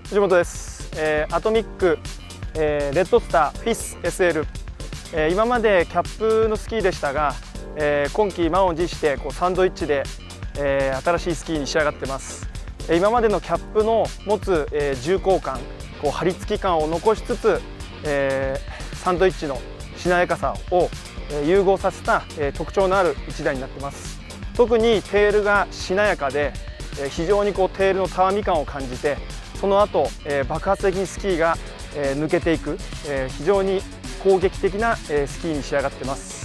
藤本です。アトミック、レッドスターフィス SL、今までキャップのスキーでしたが、今季満を持してサンドイッチで、新しいスキーに仕上がってます。今までのキャップの持つ、重厚感、張り付き感を残しつつ、サンドイッチのしなやかさを融合させた特徴のある1台になってます。特にテールがしなやかで、非常にテールのたわみ感を感じて、その後爆発的にスキーが抜けていく、非常に攻撃的なスキーに仕上がってます。